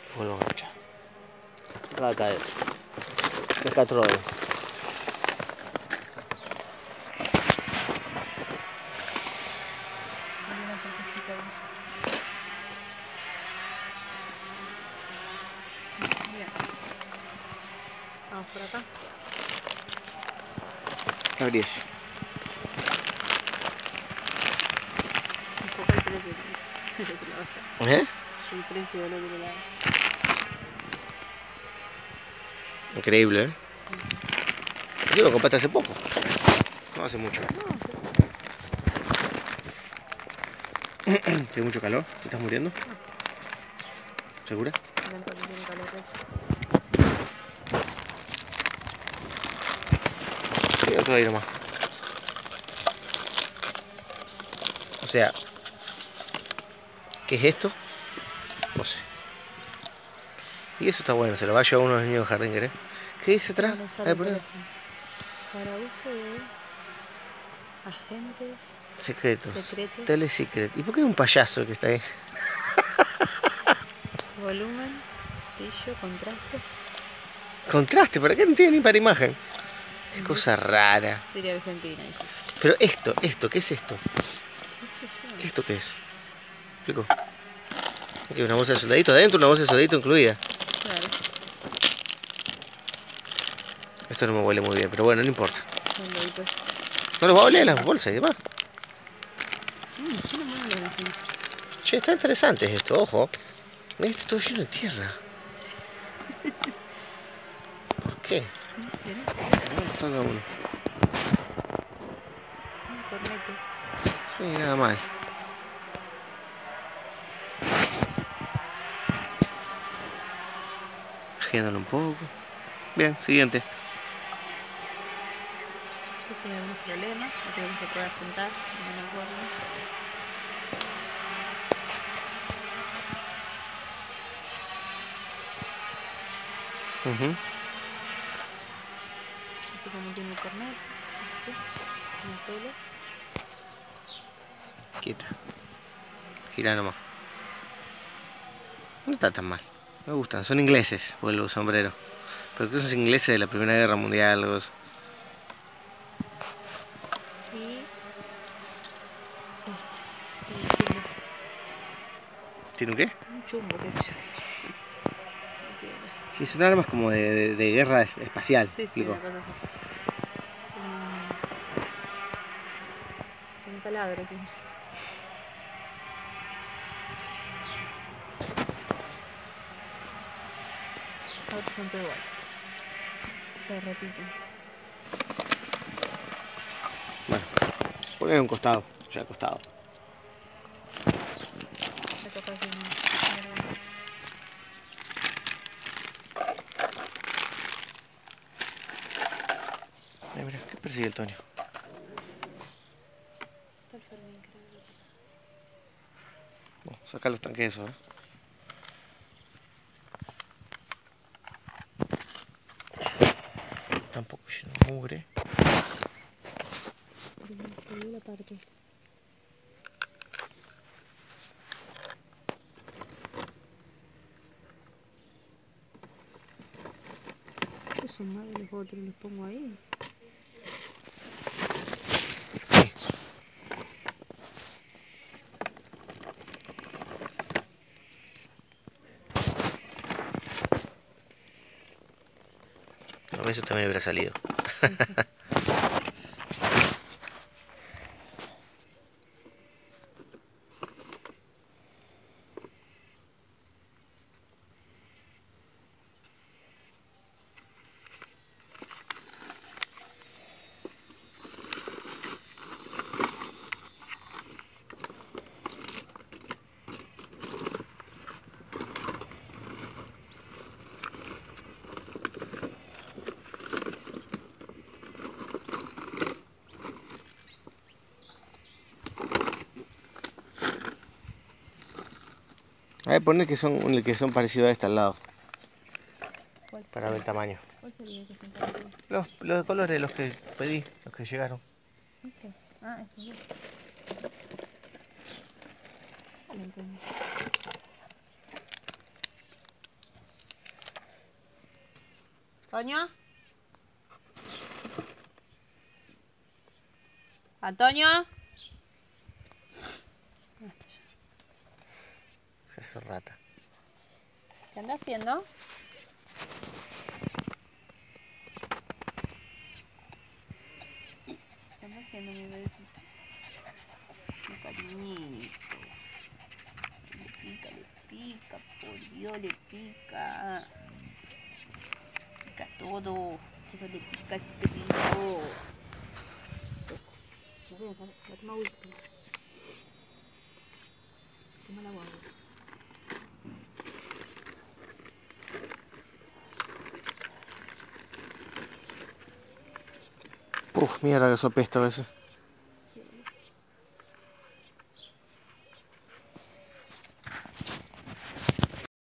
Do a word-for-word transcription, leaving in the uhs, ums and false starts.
Vuelvo a enganchar. Acá cae. Pescatrol. Hay una partecita ahí. Bien. Vamos por acá. Abrí eso. Enfoca el precio del otro lado está. ¿Eh? El precio del otro lado. Increíble, ¿eh? Yo lo compraste hace poco. No hace mucho. No, ¿Tiene mucho calor? ¿Te estás muriendo? No. ¿Segura? Dentro que tiene calor Rex. Sí, otro ahí nomás. O sea, ¿qué es esto? No sé. Y eso está bueno, se lo va a llevar uno de los niños de jardín, ¿querés? ¿Qué dice atrás? Para usar Ahí, el poné. teléfono. Para uso de agentes Secretos. secretos. Telesecret. ¿Y por qué hay un payaso que está ahí? Volumen, brillo, contraste. Contraste, ¿para qué no tiene ni para imagen? Qué Ujú. cosa rara. Sería Argentina, dice. Pero esto, esto, ¿qué es esto? ¿Qué sé yo? ¿Esto qué es? ¿Explico? Aquí hay una bolsa de soldadito adentro, una bolsa de soldadito incluida. Claro. Esto no me huele muy bien, pero bueno, no importa. Soldaditos. No los va a oler las bolsas y demás. Mmm, lleno muy bien encima. Che, está interesante esto, ojo. Mirá, está todo lleno de tierra. ¿Por qué? No tiene. No, está cada uno. Un cornete. Sí, nada mal. Agiándolo un poco. Bien, siguiente. Yo tiene algunos problemas. No creo que se pueda sentar. No me acuerdo. Uh-huh. Este también tiene el cornete. Este. Tiene el pelo. Quieta. Gira nomás. No está tan mal. Me gustan. Son ingleses, vuelvo sombrero. Pero que son ingleses de la Primera Guerra Mundial. Algo así. Y este. El chumbo. ¿Tiene un qué? Un chumbo, qué sé yo. No tiene. Sí, son armas como de, de, de guerra espacial. Sí, sí, Explico. una cosa así. Un, un taladro tiene. Otros son todo igual. Se repiten. Bueno, poner a un costado. Ya al costado. La capaz de no. Mira, mira, ¿qué persigue el Toño? Está el Fermín, creo que Bueno, saca los tanques esos, ¿eh? Tampoco lleno de mugre. volvió la parte esta. Estos son más de los otros, los pongo ahí. Sí. No, eso también hubiera salido. Eso. A ver, poner que son, que son parecidos a este al lado. ¿Cuál Para ver el tamaño. ¿Cuál sería que son parecidos? Los, los de colores, los que pedí, los que llegaron. Este. Ah, este. No entiendo. ¿Antonio? ¿Antonio? Se hace rata. ¿Qué anda haciendo? ¿Qué anda haciendo, mi bebecito? Mi cariñito. Le pica, le pica, por Dios, le pica. Pica todo. Todo le pica a este perrito. Dale, dale, dale, toma agua. Toma la agua. Uf, mierda que eso apesta a veces.